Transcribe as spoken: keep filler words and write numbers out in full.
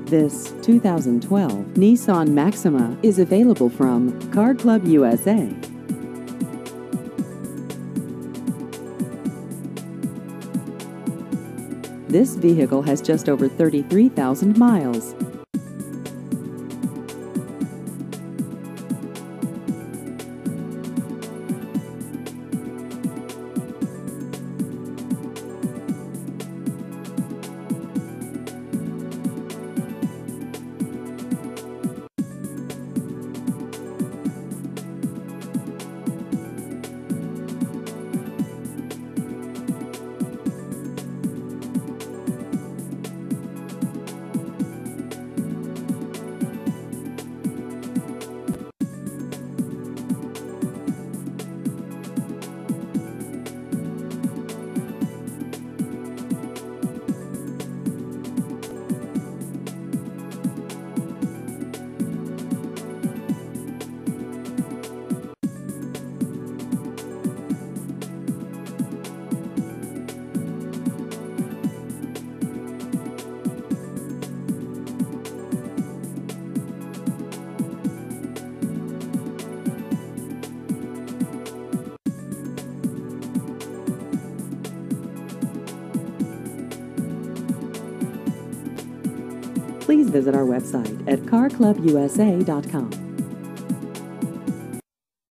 This two thousand twelve Nissan Maxima is available from Car Club U S A. This vehicle has just over thirty-three thousand miles. Please visit our website at car club u s a dot com.